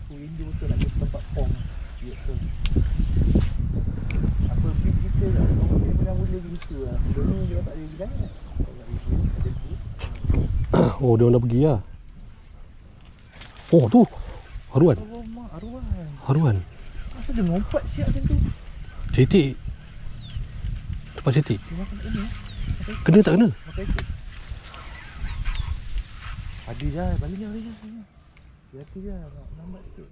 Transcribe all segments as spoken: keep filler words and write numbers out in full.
aku rindu betul nak pergi tempat pong. Ya tu. Apa beat kita tak? Orang dia mula-mula gitu lah. Sebelum ni dia tak ada lagi banyak. Kalau review ada tu. Oh, dia orang dah pergi lah. Oh tu haruan. Oh mak, haruan. Haruan. Asal dia ngompat siap macam tu? Cetik. Tempat cetik. Dia makan tak kena. Kena tak kena? Makan ikut. Ada je, balik je, balik je. Hati je, nak lambat sikit.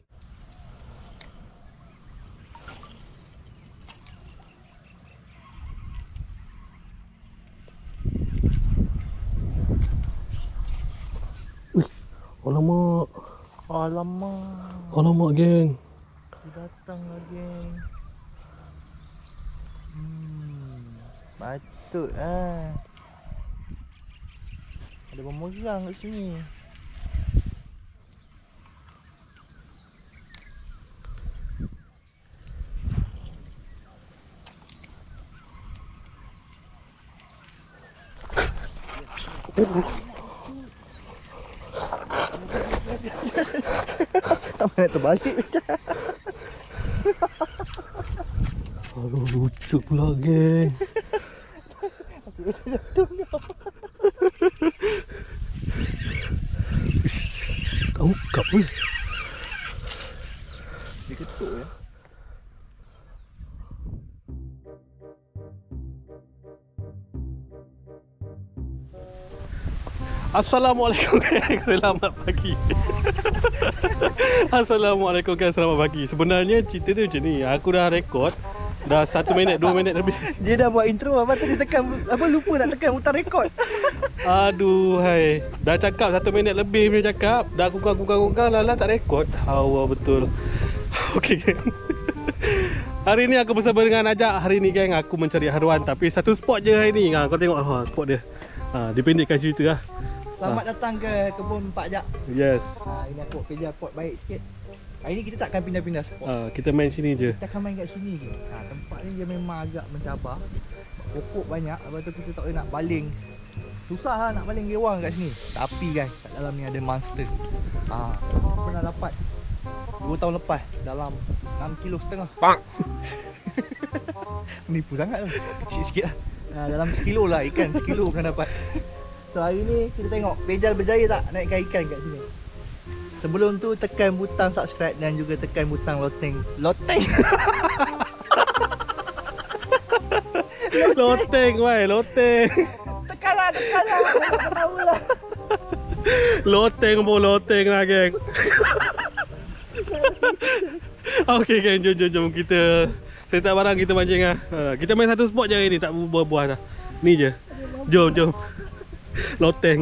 Wih, alamak. Alamak. Alamak geng. Dia datang lah geng. Hmm, patut lah. Ada pemegang kat sini. Tak nak terbalik macam. Aduh, lucu pula geng. Aku rasa jatuh kau. Tangkap weh. Dia ketuk ya. Assalamualaikum guys, selamat pagi. Assalamualaikum guys, selamat pagi. Sebenarnya cerita tu macam ni, aku dah rekod dah satu minit, dua minit lebih. Dia dah buat intro apa tu dia tekan apa lupa nak tekan butang rekod. Aduh hai, dah cakap satu minit lebih punya cakap, dah kukang-kukang-kukang lala tak rekod. Hawa betul. Okey geng. Hari ni aku bersama dengan Ajak. Hari ni geng aku mencari haruan, tapi satu spot je hari ni. Ha, kau tengok ha, spot dia. Ha, dipendekkan cerita lah. Selamat ha. datang ke kebun Pak Jak. Yes. Ha, ini aku kerja pot baik sikit. Hari ni kita tak akan pindah-pindah spot. Ha, kita main sini je. Kita akan main kat sini je. Ha, tempat ni dia memang agak mencabar. Pokok banyak, lepas tu kita tak boleh nak baling. Susah lah nak baling gewang kat sini. Tapi guys, kat dalam ni ada monster. Ha, aku pernah dapat dua tahun lepas dalam enam kilo setengah. Bang. Menipu sangat tu. Kecil sikit lah. Ha, dalam sekilo lah ikan, sekilo pernah dapat. So hari ni kita tengok Piejal berjaya tak naikkan ikan kat sini. Sebelum tu tekan butang subscribe dan juga tekan butang loteng. Loteng. Loteng wai, loteng. Tekanlah, tekanlah. Ketawa lah. Loteng pun loteng lah geng. Okey geng, jom jom jom kita set up barang, kita mancing lah. Ha, kita main satu spot je hari ni, tak buah-buah dah. Ni je. Jom jom. Loteng.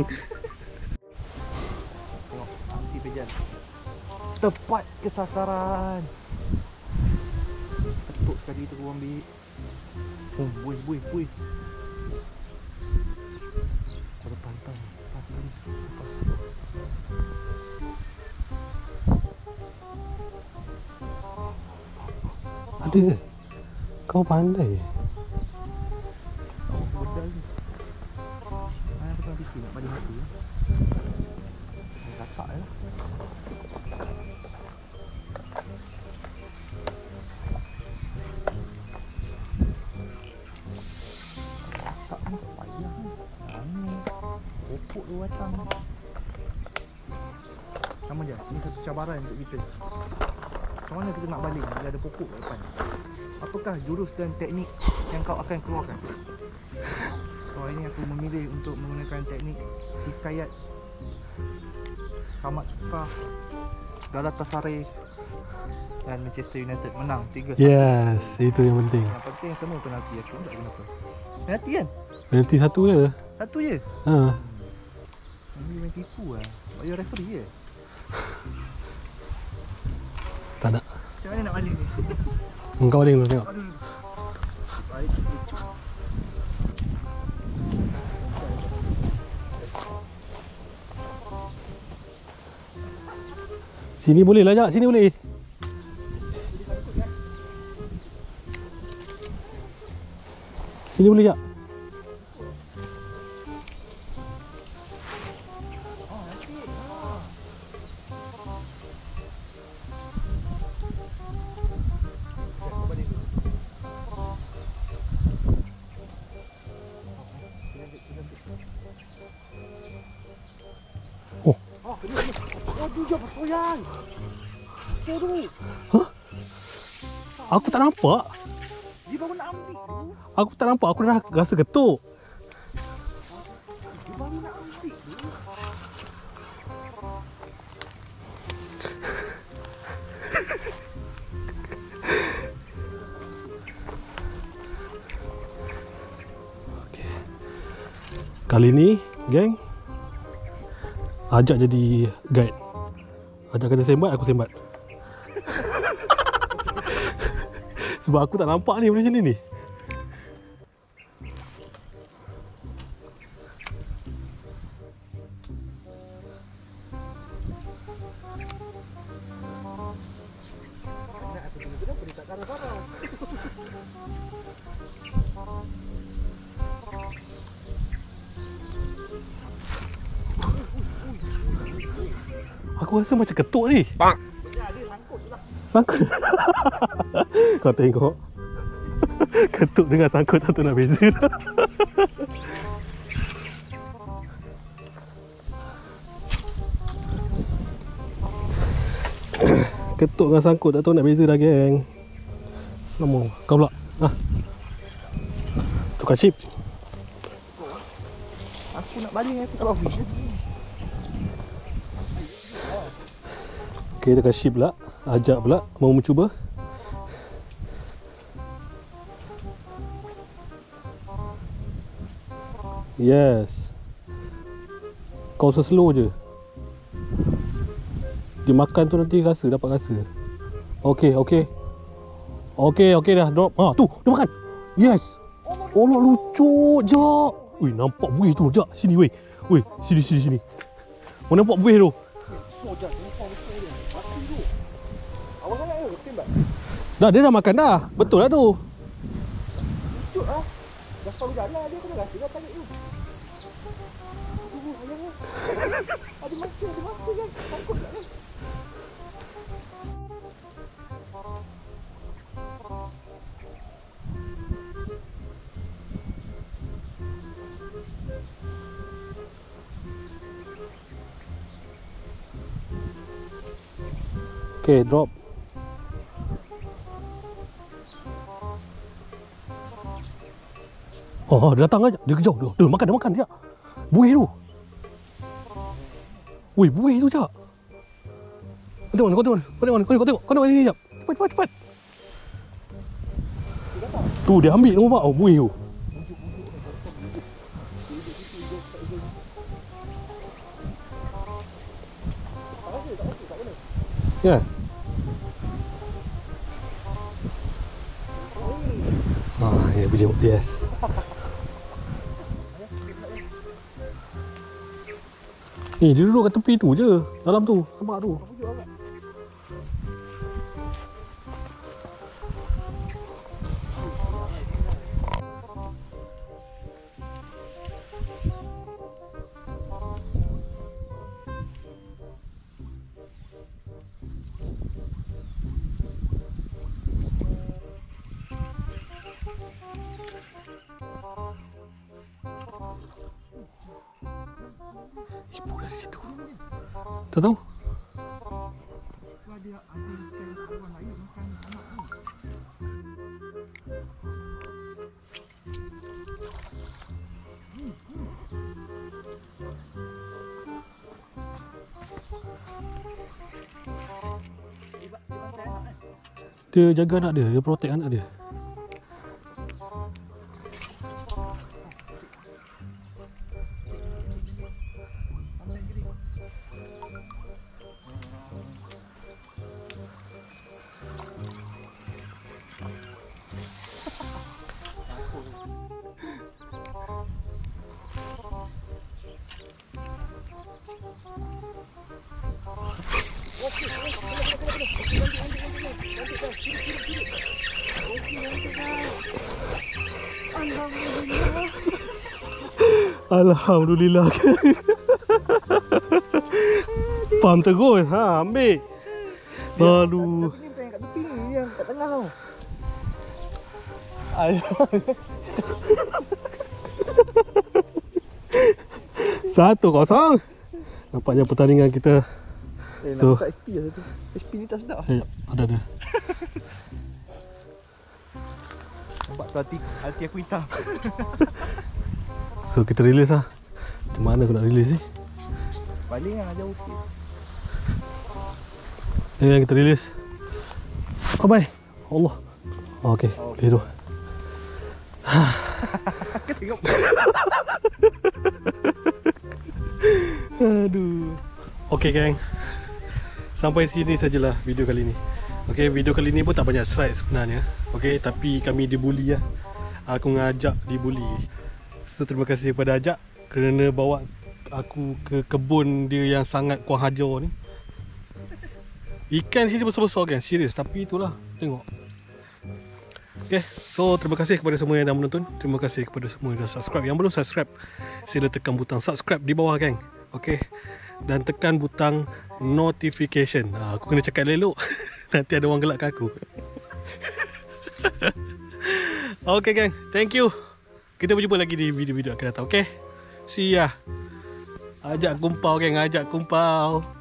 Tengok, aksi Piejal. Tepat kesasaran. Ketuk sekali tu aku ambil. Oh, buih, buih, buih. Kau ada pantai. Pantai ni. Ada ke? Kau pandai. Oh, bedal ni. Mana aku tengah fikir nak balik hati ya. Katak je lah. Katak ni payah ni. Ni pokok tu batang. Sama je, ini satu cabaran untuk kita. Macam mana kita nak balik bila ada pokok kat depan? Apakah jurus dan teknik yang kau akan keluarkan? So hari ni aku memilih untuk menggunakan teknik hikayat Kamat Suka, Galatasaray dan Manchester United menang tiga satu. Yes, itu yang penting. Yang penting semua penalti, aku tak kenapa. Penalti kan? Penalti satu je. Satu je? Ha. Ini main tipu lah. Bagi referee je. Tak nak. Macam mana nak balik ni? Engkau balik dulu tengok. Aduh. Baik, lucu. Sini boleh lah Jak, sini boleh. Sini boleh Jak. Itu je persoalan. Tu tu. Hah? Aku tak nampak. Dia baru nak ambil tu. Aku tak nampak, aku dah rasa ketuk. Dia baru nak ambil tu. Okay. Kali ni, geng, ajak jadi guide. Ajak kata sembat, aku sembat. Sebab aku tak nampak ni benda macam ni ni. Aku rasa macam ketuk ni. Bang. Ya, dia sangkut tu lah. Sangkut. Kau tengok. Ketuk dengan sangkut tak tu nak beza dah. Ketuk dengan sangkut tak tahu nak beza dah, geng. Lama. Kau pula. Ha. Tukar ship. Aku nak baling aku tak bawa. Okay, tukar ship pula. Ajak pula. Mau mencuba. Yes. Kau slow je. Dia makan tu nanti rasa, dapat rasa. Okay, okay. Okay, okay dah drop. Ha, tu, dia makan. Yes. Oh, nak lucu. Jap. Ui, nampak buih tu. Jap, sini weh. Weh, sini, sini, sini. Mana nampak buih tu? Awak sangat ke? Tembak. Dah, dia dah makan dah. Betul lah tu. Lucut lah. Dah tahu jalan dia kena rasa dah tarik tu. Tunggu, ayah lah. Ada masker, ada masker kan. Takut tak kan? Okay, drop. Oh, dia datang aja. Dia kejar. Dia, dia makan, dia makan dia. Buih tu. Weh, buih tu jap. Kau tengok, kau tengok. Kau tengok, kau tengok, kau tengok. Kau tengok ni jap. Cepat, cepat, cepat. Tu dia ambil tu nampak. Oh, buih tu. Ya. Ah, ya puji yes. Ni dia duduk kat tepi tu je, dalam tu, semak tu. Ibu dari situ. Tak tahu. Dia ada ikan haruan lain makan anak ni. Dia jaga anak dia, dia protect anak dia. Alhamdulillah. Faham terus. Ha, ambil. Aduh. Tapi ni pengen kat tepi ni, yang kat tengah tau. Satu kosong. Nampaknya pertandingan kita Eh, nak So, buka S P lah tu. S P ni tak sedap. eh, ada ada. Nampak tu hati, hati aku hitam. So kita release lah. Macam mana aku nak release ni? Baling lah jauh sikit. Eh, kita release. Oh, bye. Allah. Oh, okey. Oh. Boleh tu. Kau tengok. Aduh. Okey gang. Sampai sini sajalah video kali ni. Okey, video kali ni pun tak banyak strike sebenarnya. Okey, tapi kami dibuli lah. Aku ngajak dibuli. So terima kasih kepada Ajak kerana bawa aku ke kebun dia yang sangat kurang hajar ni. Ikan sini besar-besar kan, serius. Tapi itulah, tengok. Okay, so terima kasih kepada semua yang dah menonton. Terima kasih kepada semua yang dah subscribe. Yang belum subscribe, sila tekan butang subscribe di bawah geng. Okay, dan tekan butang notification. ha, Aku kena cakap elok. Nanti ada orang gelak kat aku. Okay geng, thank you. Kita berjumpa lagi di video-video akan datang. Okay, see ya. Ajak kumpau geng, ajak kumpau.